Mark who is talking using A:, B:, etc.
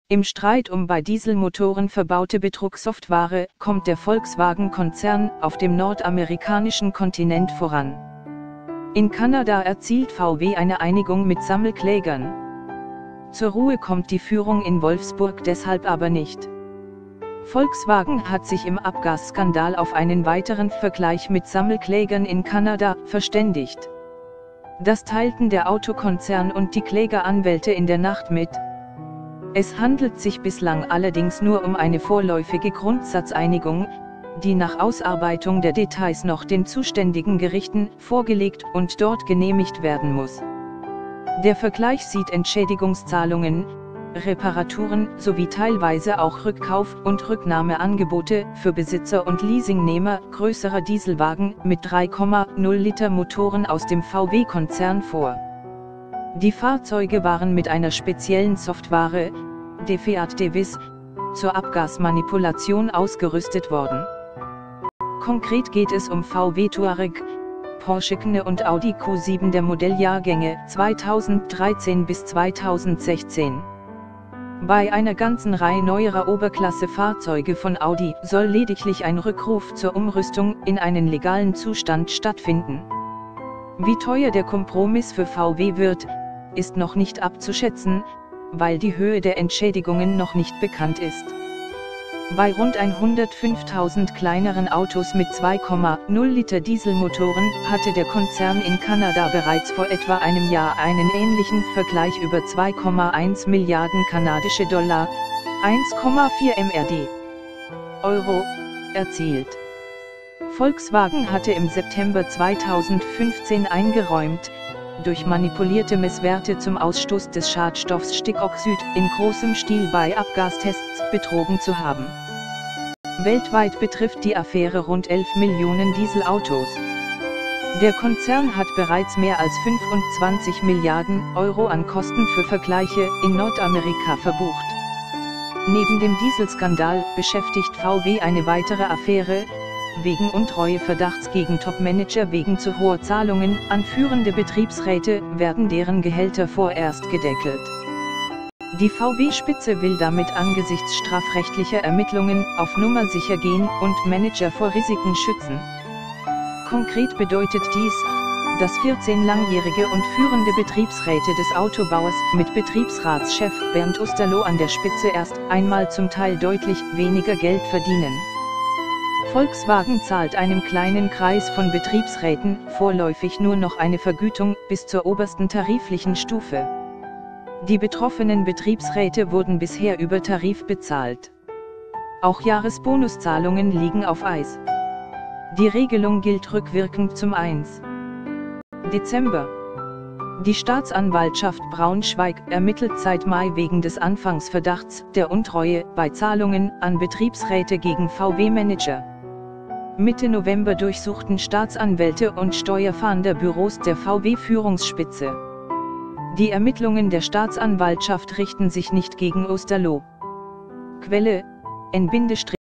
A: Im Streit um bei Dieselmotoren verbaute Betrugssoftware kommt der Volkswagen-Konzern auf dem nordamerikanischen Kontinent voran. In Kanada erzielt VW eine Einigung mit Sammelklägern. Zur Ruhe kommt die Führung in Wolfsburg deshalb aber nicht. Volkswagen hat sich im Abgasskandal auf einen weiteren Vergleich mit Sammelklägern in Kanada verständigt. Das teilten der Autokonzern und die Klägeranwälte in der Nacht mit. Es handelt sich bislang allerdings nur um eine vorläufige Grundsatzeinigung, die nach Ausarbeitung der Details noch den zuständigen Gerichten vorgelegt und dort genehmigt werden muss. Der Vergleich sieht Entschädigungszahlungen, Reparaturen sowie teilweise auch Rückkauf- und Rücknahmeangebote für Besitzer und Leasingnehmer größerer Dieselwagen mit 3,0 Liter Motoren aus dem VW-Konzern vor. Die Fahrzeuge waren mit einer speziellen Software, der Fiat Devis, zur Abgasmanipulation ausgerüstet worden. Konkret geht es um VW Touareg, Porsche Cayenne und Audi Q7 der Modelljahrgänge 2013 bis 2016. Bei einer ganzen Reihe neuerer Oberklasse-Fahrzeuge von Audi soll lediglich ein Rückruf zur Umrüstung in einen legalen Zustand stattfinden. Wie teuer der Kompromiss für VW wird, ist noch nicht abzuschätzen, weil die Höhe der Entschädigungen noch nicht bekannt ist. Bei rund 105.000 kleineren Autos mit 2,0 Liter Dieselmotoren hatte der Konzern in Kanada bereits vor etwa einem Jahr einen ähnlichen Vergleich über 2,1 Milliarden kanadische Dollar, 1,4 MRD Euro, erzielt. Volkswagen hatte im September 2015 eingeräumt, durch manipulierte Messwerte zum Ausstoß des Schadstoffs Stickoxid in großem Stil bei Abgastests betrogen zu haben. Weltweit betrifft die Affäre rund 11 Millionen Dieselautos. Der Konzern hat bereits mehr als 25 Milliarden Euro an Kosten für Vergleiche in Nordamerika verbucht. Neben dem Dieselskandal beschäftigt VW eine weitere Affäre, wegen Untreueverdachts gegen Topmanager wegen zu hoher Zahlungen an führende Betriebsräte werden deren Gehälter vorerst gedeckelt. Die VW-Spitze will damit angesichts strafrechtlicher Ermittlungen auf Nummer sicher gehen und Manager vor Risiken schützen. Konkret bedeutet dies, dass 14 langjährige und führende Betriebsräte des Autobauers mit Betriebsratschef Bernd Osterloh an der Spitze erst einmal zum Teil deutlich weniger Geld verdienen. Volkswagen zahlt einem kleinen Kreis von Betriebsräten vorläufig nur noch eine Vergütung bis zur obersten tariflichen Stufe. Die betroffenen Betriebsräte wurden bisher über Tarif bezahlt. Auch Jahresbonuszahlungen liegen auf Eis. Die Regelung gilt rückwirkend zum 1. Dezember. Die Staatsanwaltschaft Braunschweig ermittelt seit Mai wegen des Anfangsverdachts der Untreue bei Zahlungen an Betriebsräte gegen VW-Manager. Mitte November durchsuchten Staatsanwälte und Steuerfahnderbüros der VW-Führungsspitze. Die Ermittlungen der Staatsanwaltschaft richten sich nicht gegen Osterloh. Quelle: N-